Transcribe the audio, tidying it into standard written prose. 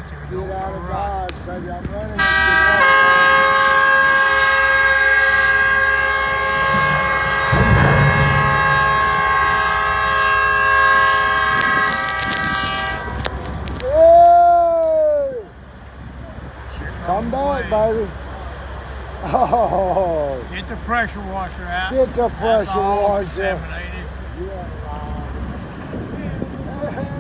Get out of Dodge, baby. I'm running this Come back, baby. Oh. Get the pressure washer out. Get the pressure washer. Contaminated. Yeah.